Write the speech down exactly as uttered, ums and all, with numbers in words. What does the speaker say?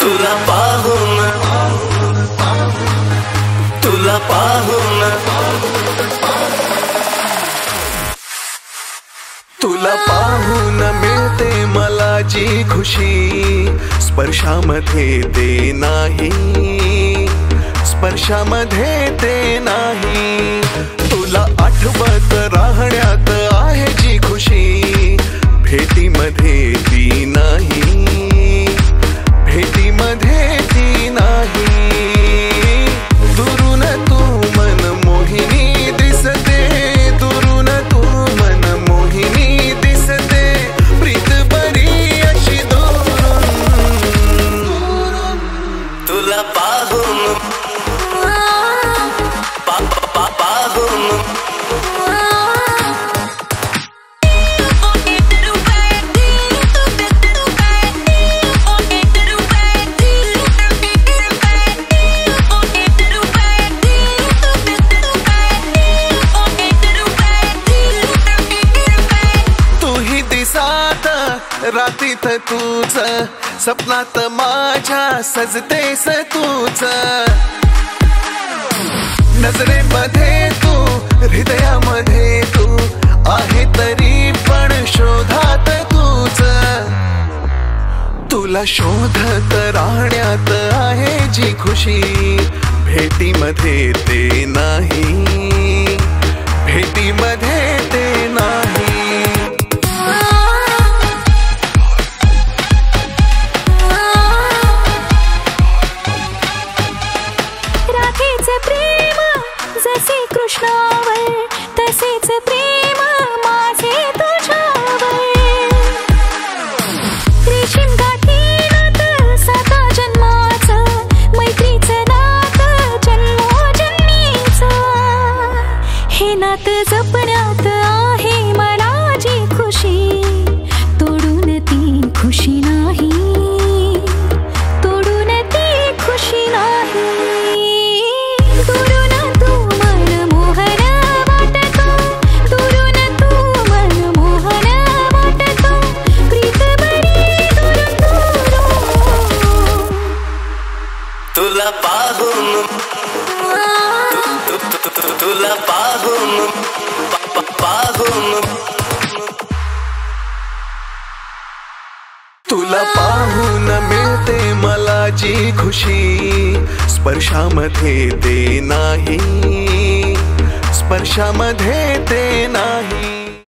तुला पाहून तुला पाहून तुला पाहून मिळते मला जी खुशी, स्पर्शामध्ये ते नाही, स्पर्शामध्ये ते नाही. तुला आठवत राहण्यात आहे जी खुशी, भेटीमध्ये ती नाही, भेटीमध्ये ती नाही. दुरून तू मन मोहिनी दिसते, दुरून तू मन मोहिनी दिसते, प्रीत बरी अशी दुरून. तुला पाहून पा पा पाहून रातीत तूच, सपनात माझ्या सजतेस तूच. नजरेमध्ये तू, हृदयामध्ये तू आहे, तरी पण शोधात तूच. तुला शोधत राहण्यात आहे जी खुशी, भेटीमध्ये ते नाही, भेटीमध्ये ते नाही. प्रेम जसे कृष्णावर, तसेच प्रेम माझे तुझ्यावर. रेशीम गाठीनात साता जन्माचं, मैत्रीचं नातं जन्मोजन्मीचं. हे नातं जपण्यात आहे मला जी खुशी, तोडून ती खुशी नाही, तोडून ती खुशी नाही. तुला पाहून तुला पाहून पाहून तुला पाहून मिळते मला जी खुशी, स्पर्शामध्ये ते नाही, स्पर्शामध्ये ते नाही.